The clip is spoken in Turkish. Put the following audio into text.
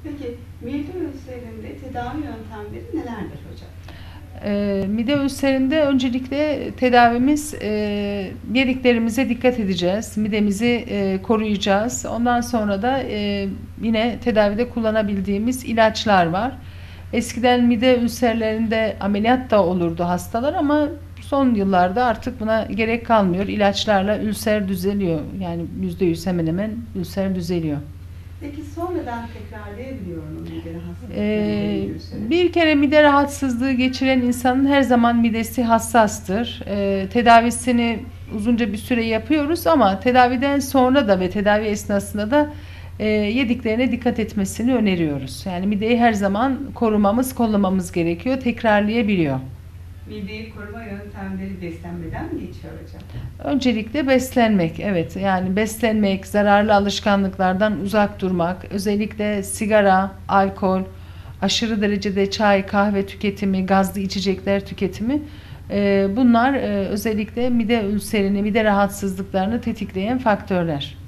Peki mide ülserinde tedavi yöntemleri nelerdir hocam? Mide ülserinde öncelikle tedavimiz yediklerimize dikkat edeceğiz. Midemizi koruyacağız. Ondan sonra da yine tedavide kullanabildiğimiz ilaçlar var. Eskiden mide ülserlerinde ameliyat da olurdu hastalar ama son yıllarda artık buna gerek kalmıyor. İlaçlarla ülser düzeliyor. Yani %100 hemen hemen ülser düzeliyor. Peki sonradan tekrarlayabiliyor mu mide rahatsızlıkları, mide ülseri? Bir kere mide rahatsızlığı geçiren insanın her zaman midesi hassastır. Tedavisini uzunca bir süre yapıyoruz ama tedaviden sonra da ve tedavi esnasında da yediklerine dikkat etmesini öneriyoruz. Yani mideyi her zaman korumamız, kollamamız gerekiyor. Tekrarlayabiliyor. Mideyi koruma yöntemleri beslenmeden mi geçiyor hocam? Öncelikle beslenmek, evet, yani beslenmek, zararlı alışkanlıklardan uzak durmak, özellikle sigara, alkol, aşırı derecede çay, kahve tüketimi, gazlı içecekler tüketimi, bunlar özellikle mide ülserini, mide rahatsızlıklarını tetikleyen faktörler.